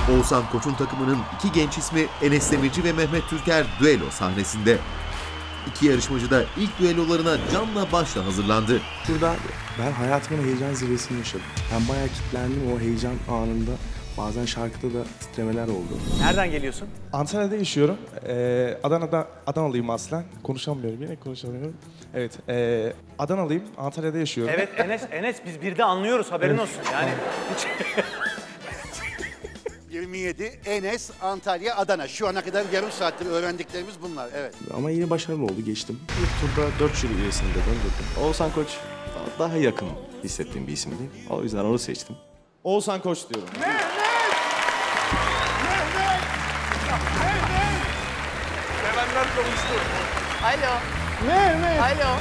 Oğuzhan Koç'un takımının iki genç ismi Enes Demirci ve Mehmet Türker düello sahnesinde. İki yarışmacı da ilk düellolarına canla başla hazırlandı. Burada ben hayatımın heyecan zirvesini yaşadım. Ben bayağı kilitlendim o heyecan anında. Bazen şarkıda da titremeler oldu. Nereden geliyorsun? Antalya'da yaşıyorum. Adanalıyım aslen. Konuşamıyorum, yine konuşamıyorum. Evet, Adanalıyım, Antalya'da yaşıyorum. Evet Enes biz bir de anlıyoruz, haberin olsun. Yani 27 Enes, Antalya, Adana. Şu ana kadar yarım saattir öğrendiklerimiz bunlar. Evet. Ama yine başarılı oldu, geçtim. İlk turda 4 jüri üyesinde döndürdüm. Oğuzhan Koç daha yakın hissettiğim bir isimdi. O yüzden onu seçtim. Oğuzhan Koç diyorum. sevenler konuştu. Alo. Mehmet. Alo.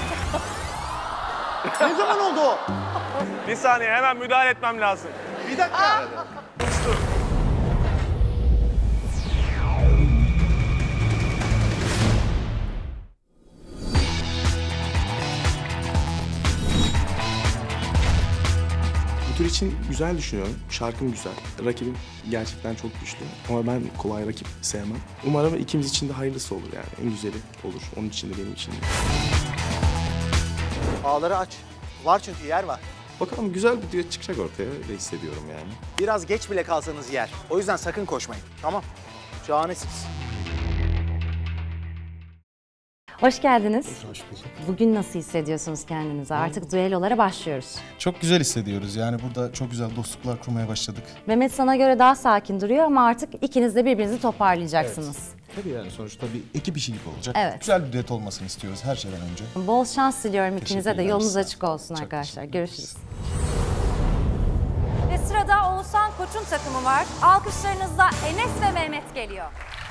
Ne zaman oldu o? Bir saniye, hemen müdahale etmem lazım. Bir dakika. Bu tur için güzel düşünüyorum. Şarkım güzel. Rakibim gerçekten çok güçlü. Ama ben kolay rakip sevmem. Umarım ikimiz için de hayırlısı olur yani. En güzeli olur. Onun için de benim için de. Ağları aç. Var çünkü yer var. Bakalım güzel bir düet çıkacak ortaya. Öyle hissediyorum yani. Biraz geç bile kalsanız yer. O yüzden sakın koşmayın. Tamam. Şahanesiniz. Hoş geldiniz. Bugün nasıl hissediyorsunuz kendinizi? Artık düellolara başlıyoruz. Çok güzel hissediyoruz. Yani burada çok güzel dostluklar kurmaya başladık. Mehmet sana göre daha sakin duruyor ama artık ikiniz de birbirinizi toparlayacaksınız. Tabii yani sonuçta bir ekip işi gibi olacak. Evet. Güzel bir düet olmasını istiyoruz her şeyden önce. Bol şans diliyorum ikinize de. Teşekkürler. Yolunuz açık olsun Çok arkadaşlar. teşekkür Görüşürüz. Ve sırada Oğuzhan Koç'un takımı var. Alkışlarınızla Enes ve Mehmet geliyor.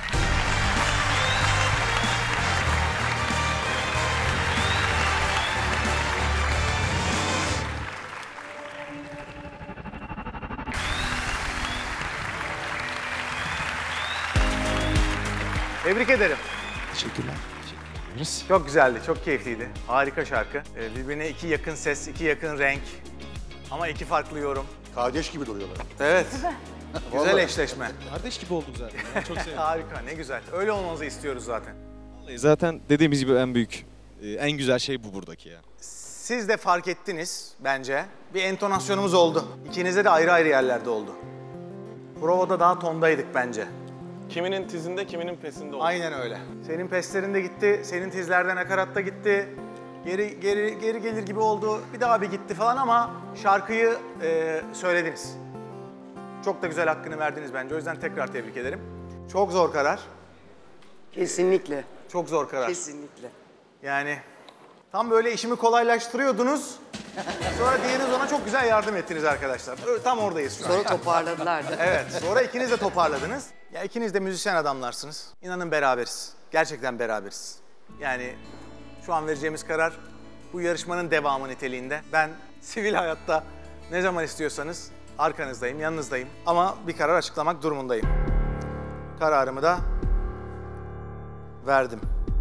Tebrik ederim. Teşekkürler. Çok güzeldi, çok keyifliydi. Harika şarkı. Birbirine iki yakın ses, iki yakın renk. Ama iki farklı yorum. Kardeş gibi duruyorlar. Evet. Güzel eşleşme. Kardeş gibi olduk zaten. Ben çok sevdim. Harika, ne güzel. Öyle olmanızı istiyoruz zaten. Zaten dediğimiz gibi en büyük, en güzel şey bu buradaki ya. Siz de fark ettiniz bence. Bir entonasyonumuz oldu. İkinizde de ayrı ayrı yerlerde oldu. Provada daha tondaydık bence. Kiminin tizinde, kiminin pesinde oldu. Aynen öyle. Senin peslerinde gitti, senin tizlerde nakaratta gitti. Geri gelir gibi oldu. Bir daha bir gitti falan ama şarkıyı söylediniz. Çok da güzel hakkını verdiniz bence. O yüzden tekrar tebrik ederim. Çok zor karar. Kesinlikle. Çok zor karar. Kesinlikle. Yani tam böyle işimi kolaylaştırıyordunuz. Sonra diğeriniz ona çok güzel yardım ettiniz arkadaşlar. Tam oradayız şu an. Sonra toparladılar da. Evet, sonra ikiniz de toparladınız. Ya ikiniz de müzisyen adamlarsınız. İnanın beraberiz. Gerçekten beraberiz. Yani şu an vereceğimiz karar bu yarışmanın devamı niteliğinde. Ben sivil hayatta ne zaman istiyorsanız arkanızdayım, yanınızdayım. Ama bir karar açıklamak durumundayım. Kararımı da verdim.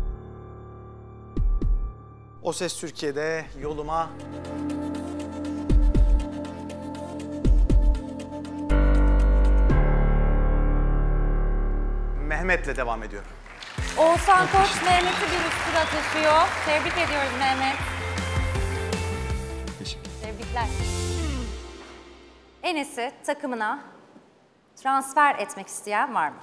O Ses Türkiye'de yoluma Mehmet'le devam ediyorum. Oğuzhan Koç Mehmet'i bir üst tura taşıyor. Tebrik ediyoruz Mehmet. Tebrikler. Enes'i takımına transfer etmek isteyen var mı?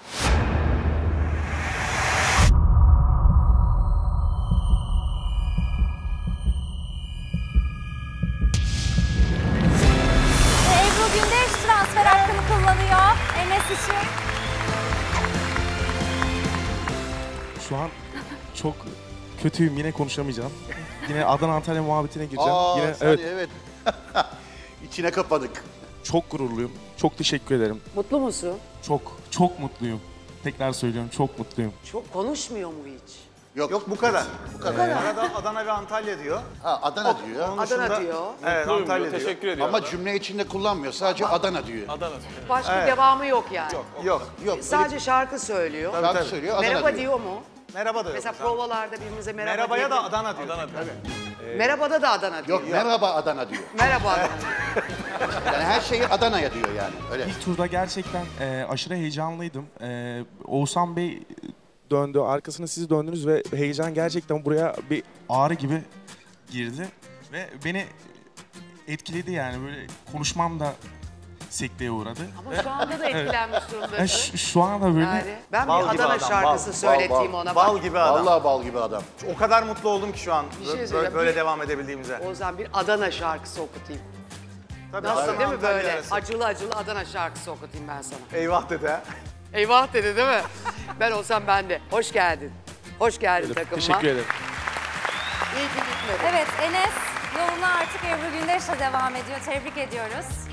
Ve Ebru Gündeş transfer hakkını kullanıyor Enes için. Şu an çok kötüyüm, yine konuşamayacağım. Yine Adana Antalya muhabbetine gireceğim. Yine Evet. İçine kapadık. çok gururluyum. Çok teşekkür ederim. Mutlu musun? Çok mutluyum. Tekrar söylüyorum, çok mutluyum. Çok konuşmuyor mu hiç? Yok. Bu kadar. Bu kadar. Arada Adana ve Antalya diyor. Ha, Adana diyor. Onun Adana dışında- diyor. Evet, Mutluyum Antalya diyor, diyor. teşekkür ediyorum. Ama cümle içinde kullanmıyor. Sadece Adana diyor. Adana diyor. Başka devamı yok yani. Yok. Yok. Sadece şarkı söylüyor. Şarkı söylüyor, Adana Merhaba diyor. diyor mu? Merhaba da yok. Mesela provalarda birbirimize merhaba Merhabaya da diyebilir- Adana diyor. Adana diyor. Merhabada da Adana diyor. Yok, merhaba Adana diyor. Merhaba Adana. Yani her şeyi Adana'ya diyor yani. Öyle. İlk turda gerçekten aşırı heyecanlıydım. Oğuzhan Bey döndü, arkasına siz döndünüz ve heyecan gerçekten buraya bir ağrı gibi girdi. Ve beni etkiledi yani, böyle konuşmam da sekteye uğradı. Ama şu anda da etkilenmiş durumda. Şu anda böyle... Yani ben Bal bir gibi Adana adam, şarkısı bal, söyleteyim ona bak. Bal gibi adam. Vallahi bal gibi adam. O kadar mutlu oldum ki şu an Bir şey böyle, söyleyeyim. devam edebildiğimize. O zaman bir Adana şarkısı okutayım. Tabii, Nasıl Adana, değil mi Antalya böyle? arası. Acılı acılı Adana şarkısı okutayım ben sana. Eyvah dedi ha. Eyvah dedi değil mi? Ben olsam ben de. Hoş geldin. Hoş geldin takımıma. Teşekkür ederim. İyi ki gitmedin. Evet, Enes yoluna artık Ebru Gündeş'le devam ediyor. Tebrik ediyoruz.